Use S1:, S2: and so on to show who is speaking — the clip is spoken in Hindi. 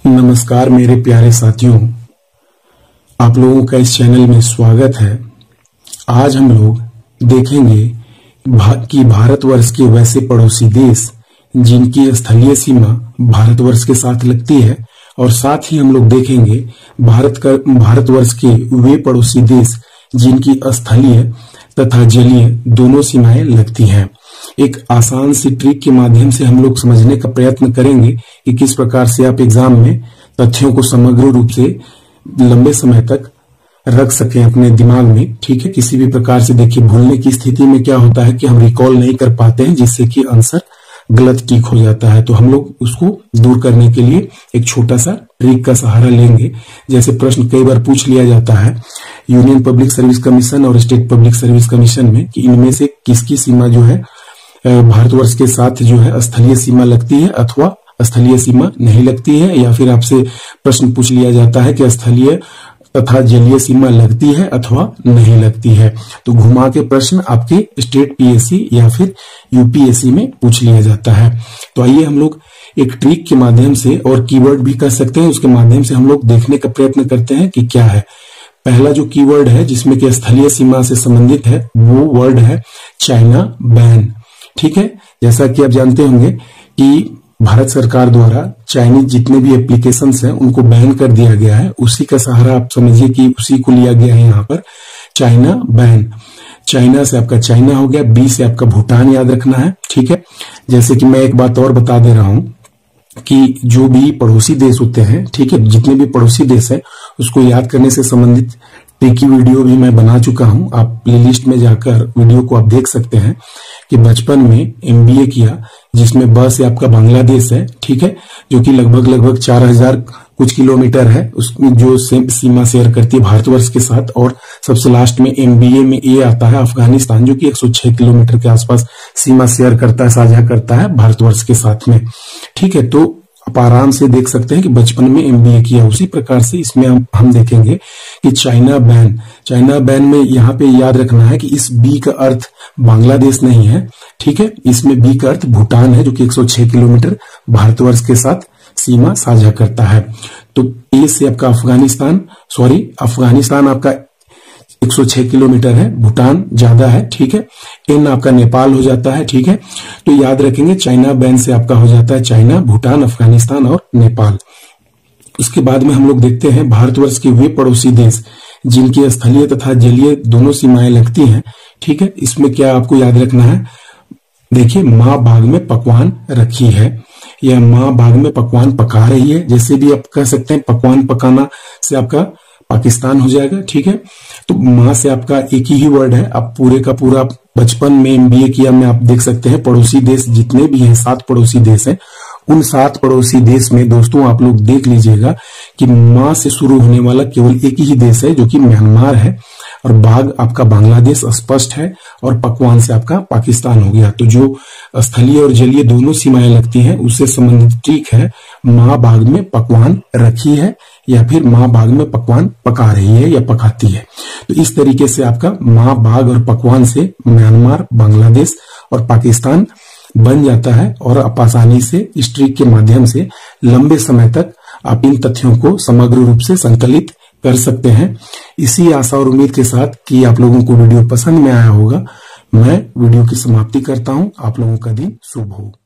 S1: नमस्कार मेरे प्यारे साथियों, आप लोगों का इस चैनल में स्वागत है। आज हम लोग देखेंगे कि भारतवर्ष के वैसे पड़ोसी देश जिनकी स्थलीय सीमा भारतवर्ष के साथ लगती है, और साथ ही हम लोग देखेंगे भारतवर्ष के वे पड़ोसी देश जिनकी स्थलीय तथा जलीय दोनों सीमाएं लगती हैं। एक आसान सी ट्रिक के माध्यम से हम लोग समझने का प्रयत्न करेंगे कि किस प्रकार से आप एग्जाम में तथ्यों को समग्र रूप से लंबे समय तक रख सकें अपने दिमाग में। ठीक है, किसी भी प्रकार से देखिए भूलने की स्थिति में क्या होता है कि हम रिकॉल नहीं कर पाते हैं, जिससे कि आंसर गलत टिक हो जाता है। तो हम लोग उसको दूर करने के लिए एक छोटा सा ट्रिक का सहारा लेंगे। जैसे प्रश्न कई बार पूछ लिया जाता है यूनियन पब्लिक सर्विस कमीशन और स्टेट पब्लिक सर्विस कमीशन में कि इनमें से किसकी सीमा जो है भारतवर्ष के साथ जो है स्थलीय सीमा लगती है अथवा स्थलीय सीमा नहीं लगती है, या फिर आपसे प्रश्न पूछ लिया जाता है कि स्थलीय तथा जलीय सीमा लगती है अथवा नहीं लगती है। तो घुमा के प्रश्न आपके स्टेट पीएससी या फिर यूपीएससी में पूछ लिया जाता है। तो आइए हम लोग एक ट्रिक के माध्यम से, और कीवर्ड भी कर सकते हैं, उसके माध्यम से हम लोग देखने का प्रयत्न करते हैं कि क्या है। पहला जो कीवर्ड है जिसमें कि स्थलीय सीमा से संबंधित है वो वर्ड है चाइना बैन। ठीक है, जैसा कि आप जानते होंगे कि भारत सरकार द्वारा चाइनीज जितने भी एप्लीकेशंस हैं उनको बैन कर दिया गया है। उसी का सहारा आप समझिए कि उसी को लिया गया है यहाँ पर चाइना बैन। चाइना से आपका चाइना हो गया, बी से आपका भूटान याद रखना है। ठीक है, जैसे कि मैं एक बात और बता दे रहा हूं कि जो भी पड़ोसी देश होते हैं, ठीक है, जितने भी पड़ोसी देश हैं उसको याद करने से संबंधित ट्रिकी वीडियो भी मैं बना चुका हूं। आप प्लेलिस्ट में जाकर वीडियो को आप देख सकते हैं कि बचपन में एमबीए किया जिसमें ब से आपका बांग्लादेश है, ठीक है, जो कि लगभग 4000 कुछ किलोमीटर है, उसमें जो सीमा शेयर करती है भारतवर्ष के साथ। और सबसे लास्ट में एमबीए में ए आता है अफगानिस्तान, जो कि 106 किलोमीटर के आसपास सीमा शेयर करता है, साझा करता है भारतवर्ष के साथ में। ठीक है, तो आप आराम से देख सकते हैं कि बचपन में एमबीए किया। उसी प्रकार से इसमें हम देखेंगे कि चाइना बैन में यहाँ पे याद रखना है कि इस बी का अर्थ बांग्लादेश नहीं है। ठीक है, इसमें बी का अर्थ भूटान है, जो कि 106 किलोमीटर भारतवर्ष के साथ सीमा साझा करता है। तो ए से आपका अफगानिस्तान आपका 106 किलोमीटर है, भूटान ज्यादा है। ठीक है, एन आपका नेपाल हो जाता है। ठीक है, तो याद रखेंगे चाइना बैन से आपका हो जाता है चाइना, भूटान, अफगानिस्तान और नेपाल। उसके बाद में हम लोग देखते हैं भारतवर्ष के वे पड़ोसी देश जिनकी स्थलीय तथा जलीय दोनों सीमाएं लगती हैं। ठीक है, इसमें क्या आपको याद रखना है, देखिए माँ बाग में पकवान रखी है, या माँ बाग में पकवान पका रही है, जैसे भी आप कह सकते हैं। पकवान पकाना से आपका पाकिस्तान हो जाएगा। ठीक है, तो माँ से आपका एक ही वर्ड है। आप पूरे का पूरा बचपन में एमबीए किया में आप देख सकते हैं पड़ोसी देश जितने भी हैं, 7 पड़ोसी देश हैं। उन 7 पड़ोसी देश में दोस्तों आप लोग देख लीजिएगा कि माँ से शुरू होने वाला केवल एक ही देश है, जो कि म्यांमार है, और बाघ आपका बांग्लादेश स्पष्ट है, और पकवान से आपका पाकिस्तान हो गया। तो जो स्थलीय और जलीय दोनों सीमाएं लगती हैं उससे संबंधित ट्रिक है माँ बाघ में पकवान रखी है, या फिर माँ बाघ में पकवान पका रही है या पकाती है। तो इस तरीके से आपका माँ बाघ और पकवान से म्यांमार, बांग्लादेश और पाकिस्तान बन जाता है, और आप आसानी से इस ट्रिक के माध्यम से लंबे समय तक आप इन तथ्यों को समग्र रूप से संकलित कर सकते हैं। इसी आशा और उम्मीद के साथ कि आप लोगों को वीडियो पसंद में आया होगा, मैं वीडियो की समाप्ति करता हूं। आप लोगों का दिन शुभ हो।